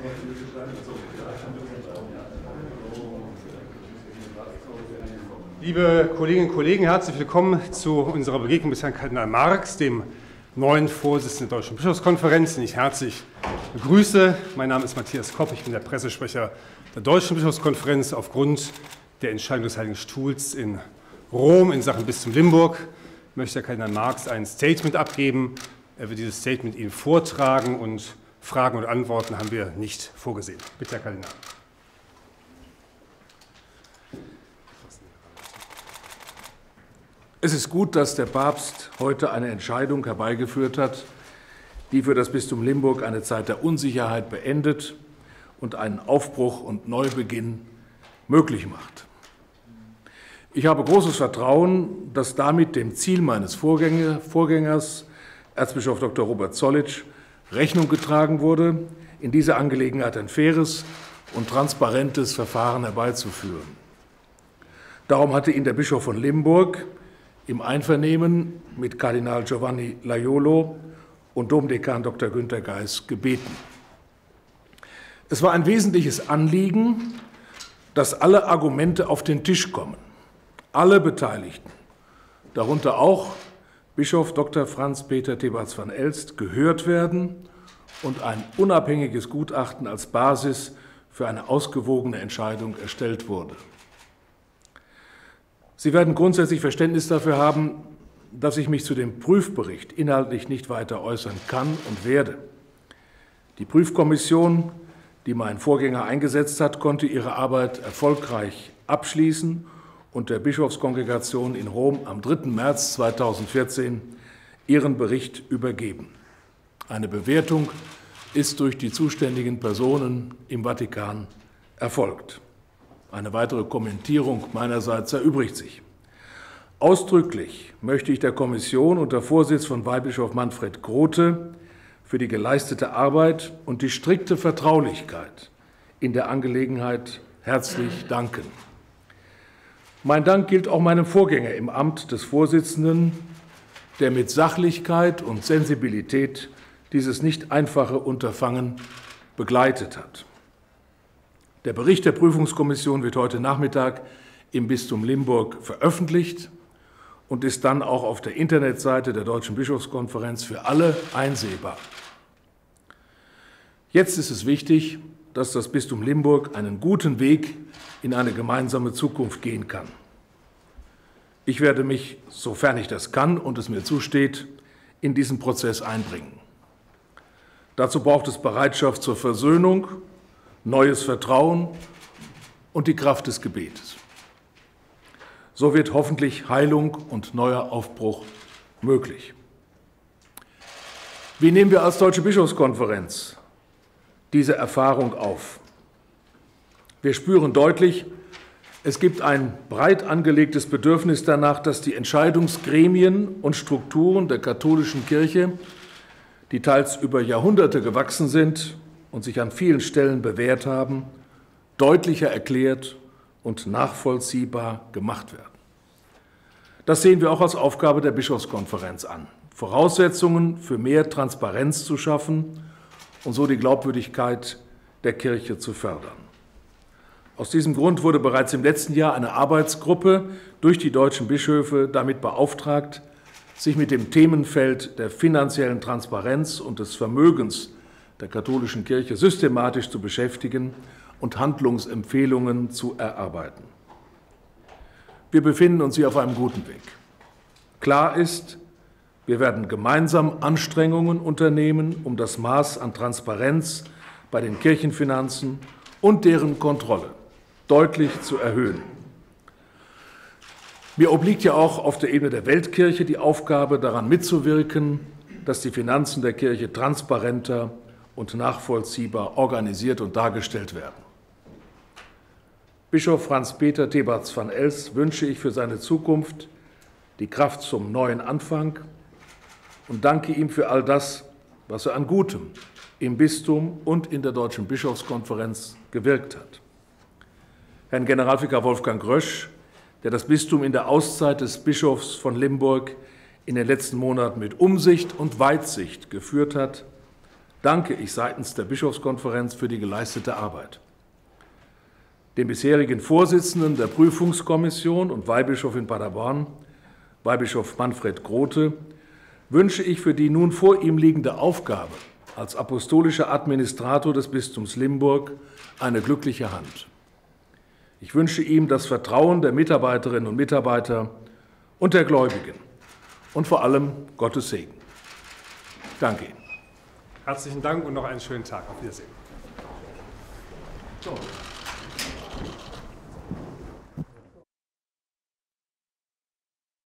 Liebe Kolleginnen und Kollegen, herzlich willkommen zu unserer Begegnung mit Herrn Kardinal Marx, dem neuen Vorsitzenden der Deutschen Bischofskonferenz, den ich herzlich begrüße. Mein Name ist Matthias Kopp, ich bin der Pressesprecher der Deutschen Bischofskonferenz. Aufgrund der Entscheidung des Heiligen Stuhls in Rom in Sachen Bistum Limburg möchte Herr Kardinal Marx ein Statement abgeben. Er wird dieses Statement Ihnen vortragen und Fragen und Antworten haben wir nicht vorgesehen. Bitte, Herr Kardinal. Es ist gut, dass der Papst heute eine Entscheidung herbeigeführt hat, die für das Bistum Limburg eine Zeit der Unsicherheit beendet und einen Aufbruch und Neubeginn möglich macht. Ich habe großes Vertrauen, dass damit dem Ziel meines Vorgängers, Erzbischof Dr. Robert Zollitsch, Rechnung getragen wurde, in dieser Angelegenheit ein faires und transparentes Verfahren herbeizuführen. Darum hatte ihn der Bischof von Limburg im Einvernehmen mit Kardinal Giovanni Laiolo und Domdekan Dr. Günter Geis gebeten. Es war ein wesentliches Anliegen, dass alle Argumente auf den Tisch kommen, alle Beteiligten, darunter auch Bischof Dr. Franz Peter Thebarts van Elst, gehört werden und ein unabhängiges Gutachten als Basis für eine ausgewogene Entscheidung erstellt wurde. Sie werden grundsätzlich Verständnis dafür haben, dass ich mich zu dem Prüfbericht inhaltlich nicht weiter äußern kann und werde. Die Prüfkommission, die mein Vorgänger eingesetzt hat, konnte ihre Arbeit erfolgreich abschließen und der Bischofskongregation in Rom am 3. März 2014 ihren Bericht übergeben. Eine Bewertung ist durch die zuständigen Personen im Vatikan erfolgt. Eine weitere Kommentierung meinerseits erübrigt sich. Ausdrücklich möchte ich der Kommission unter Vorsitz von Weihbischof Manfred Grote für die geleistete Arbeit und die strikte Vertraulichkeit in der Angelegenheit herzlich danken. Mein Dank gilt auch meinem Vorgänger im Amt des Vorsitzenden, der mit Sachlichkeit und Sensibilität dieses nicht einfache Unterfangen begleitet hat. Der Bericht der Prüfungskommission wird heute Nachmittag im Bistum Limburg veröffentlicht und ist dann auch auf der Internetseite der Deutschen Bischofskonferenz für alle einsehbar. Jetzt ist es wichtig, dass das Bistum Limburg einen guten Weg in eine gemeinsame Zukunft gehen kann. Ich werde mich, sofern ich das kann und es mir zusteht, in diesen Prozess einbringen. Dazu braucht es Bereitschaft zur Versöhnung, neues Vertrauen und die Kraft des Gebetes. So wird hoffentlich Heilung und neuer Aufbruch möglich. Wie nehmen wir als Deutsche Bischofskonferenz diese Erfahrung auf? Wir spüren deutlich, es gibt ein breit angelegtes Bedürfnis danach, dass die Entscheidungsgremien und Strukturen der katholischen Kirche, die teils über Jahrhunderte gewachsen sind und sich an vielen Stellen bewährt haben, deutlicher erklärt und nachvollziehbar gemacht werden. Das sehen wir auch als Aufgabe der Bischofskonferenz an, Voraussetzungen für mehr Transparenz zu schaffen und so die Glaubwürdigkeit der Kirche zu fördern. Aus diesem Grund wurde bereits im letzten Jahr eine Arbeitsgruppe durch die deutschen Bischöfe damit beauftragt, sich mit dem Themenfeld der finanziellen Transparenz und des Vermögens der katholischen Kirche systematisch zu beschäftigen und Handlungsempfehlungen zu erarbeiten. Wir befinden uns hier auf einem guten Weg. Klar ist, wir werden gemeinsam Anstrengungen unternehmen, um das Maß an Transparenz bei den Kirchenfinanzen und deren Kontrolle deutlich zu erhöhen. Mir obliegt ja auch auf der Ebene der Weltkirche die Aufgabe, daran mitzuwirken, dass die Finanzen der Kirche transparenter und nachvollziehbar organisiert und dargestellt werden. Bischof Franz Peter Thebarts van Elst wünsche ich für seine Zukunft die Kraft zum neuen Anfang und danke ihm für all das, was er an Gutem im Bistum und in der Deutschen Bischofskonferenz gewirkt hat. Herrn Generalvikar Wolfgang Rösch, der das Bistum in der Auszeit des Bischofs von Limburg in den letzten Monaten mit Umsicht und Weitsicht geführt hat, danke ich seitens der Bischofskonferenz für die geleistete Arbeit. Dem bisherigen Vorsitzenden der Prüfungskommission und Weihbischof in Paderborn, Weihbischof Manfred Grote, wünsche ich für die nun vor ihm liegende Aufgabe als apostolischer Administrator des Bistums Limburg eine glückliche Hand. Ich wünsche ihm das Vertrauen der Mitarbeiterinnen und Mitarbeiter und der Gläubigen und vor allem Gottes Segen. Danke Ihnen. Herzlichen Dank und noch einen schönen Tag. Auf Wiedersehen. So.